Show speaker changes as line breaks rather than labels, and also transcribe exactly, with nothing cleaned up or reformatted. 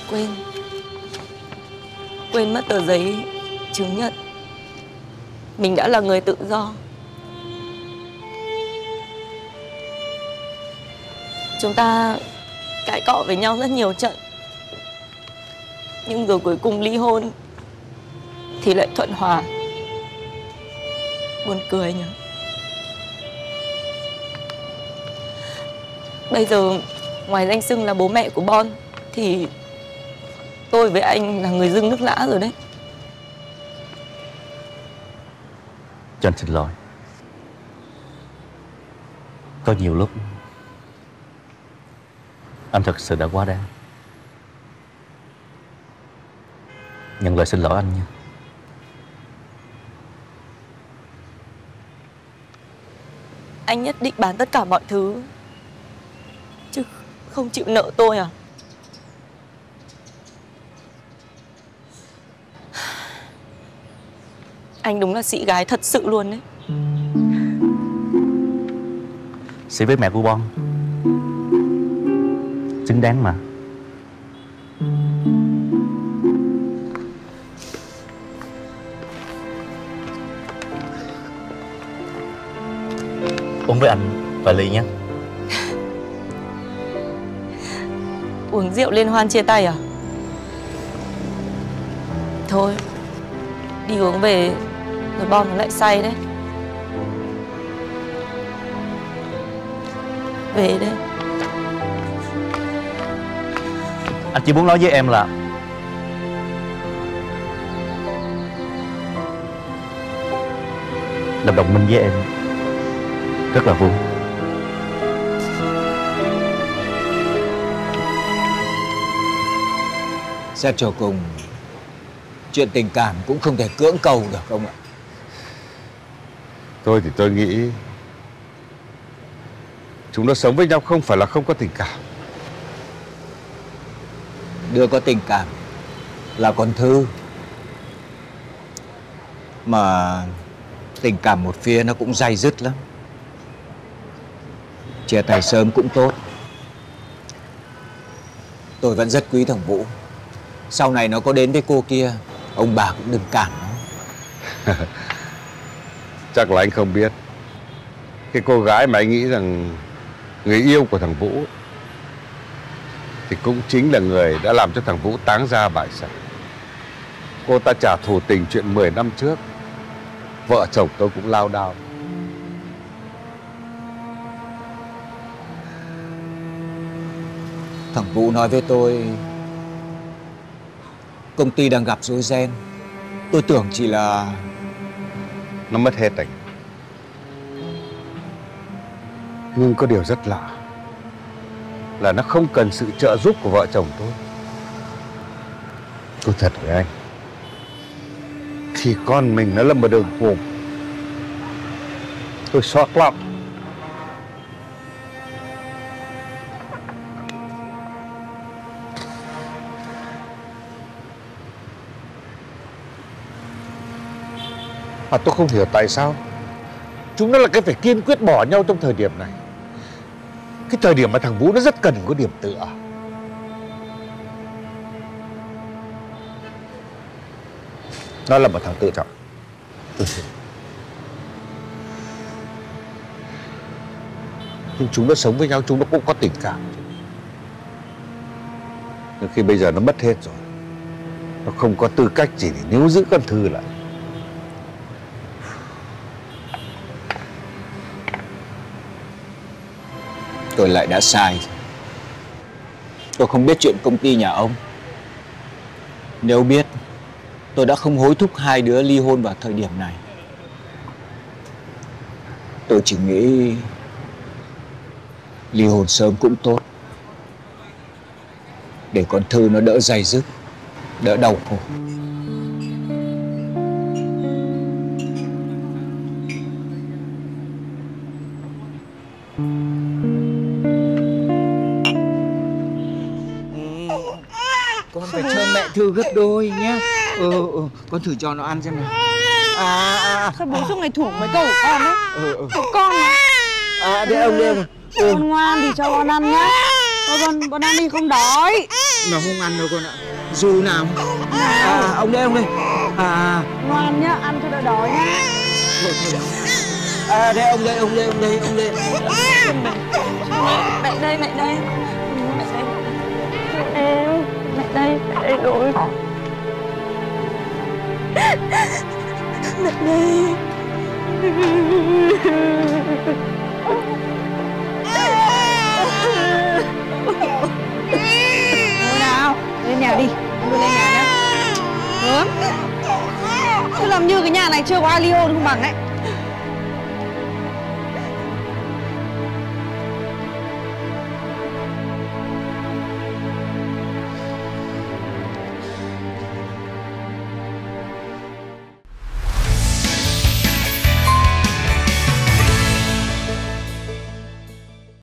Quên Quên mất tờ giấy chứng nhận mình đã là người tự do. Chúng ta cãi cọ với nhau rất nhiều trận, nhưng rồi cuối cùng ly hôn thì lại thuận hòa. Buồn cười nhỉ. Bây giờ ngoài danh xưng là bố mẹ của Bon thì tôi với anh là người dưng nước lã rồi đấy.
Cho anh xin lỗi. Có nhiều lúc anh thật sự đã quá đáng. Nhận lời xin lỗi anh nha.
Anh nhất định bán tất cả mọi thứ chứ không chịu nợ tôi à? Anh đúng là sĩ gái thật sự luôn đấy.
Sĩ với mẹ của Bon xứng đáng mà. Uống với anh vài ly nhé.
Uống rượu liên hoan chia tay à? Thôi, đi uống về rồi Bon nó lại say đấy. Về đây.
Anh chỉ muốn nói với em là làm đồng minh với em rất là vui.
Xét cho cùng, chuyện tình cảm cũng không thể cưỡng cầu được không ạ?
Tôi thì tôi nghĩ chúng nó sống với nhau không phải là không có tình cảm.
Đứa có tình cảm là con Thư. Mà tình cảm một phía nó cũng day dứt lắm. Chia tay sớm cũng tốt. Tôi vẫn rất quý thằng Vũ. Sau này nó có đến với cô kia, ông bà cũng đừng cản nó.
Chắc là anh không biết. Cái cô gái mà anh nghĩ rằng người yêu của thằng Vũ thì cũng chính là người đã làm cho thằng Vũ táng ra bại sản. Cô ta trả thù tình chuyện mười năm trước. Vợ chồng tôi cũng lao đao.
Thằng Vũ nói với tôi công ty đang gặp rối ren. Tôi tưởng chỉ là
nó mất hết anh. Nhưng có điều rất lạ là nó không cần sự trợ giúp của vợ chồng tôi. Tôi thật với anh, khi con mình nó lâm vào đường cùng, tôi xót lắm. Mà tôi không hiểu tại sao chúng nó là cái phải kiên quyết bỏ nhau trong thời điểm này. Cái thời điểm mà thằng Vũ nó rất cần có điểm tựa. Nó là một thằng tự trọng. Tôi xin. Nhưng chúng nó sống với nhau, chúng nó cũng có tình cảm. Nhưng khi bây giờ nó mất hết rồi, nó không có tư cách gì để níu giữ con Thư lại.
tôi lại đã sai. Tôi không biết chuyện công ty nhà ông. Nếu biết, tôi đã không hối thúc hai đứa ly hôn vào thời điểm này. Tôi chỉ nghĩ ly hôn sớm cũng tốt, để con Thư nó đỡ day dứt, đỡ đau khổ. Con phải cho mẹ Thư gấp đôi nhé. Ừ, ừ, con thử cho nó ăn xem nào. À, à,
sao bố suốt ngày thủ mấy câu của con đấy?
Ừ, ừ.
Của con mà.
À, để ông đi. Ừ.
Con ngoan thì cho con ăn nhá. Thôi con, con ăn đi không đói.
Nó không ăn đâu con ạ. Dù nào. À, ông đây, ông đây. À,
Ngoan nhá, ăn cho đỡ đói nhá.
à đây ông đây, ông đây, ông đây, ông đây.
Mẹ đây, mẹ đây. Mẹ đây. Em, mẹ đây, mẹ đây rồi. Mẹ đây.
Thôi nào, lên nhà đi. Đưa lên nhà nhá. Hướng. Cứ làm như cái nhà này chưa có ai ly hôn không bằng ấy.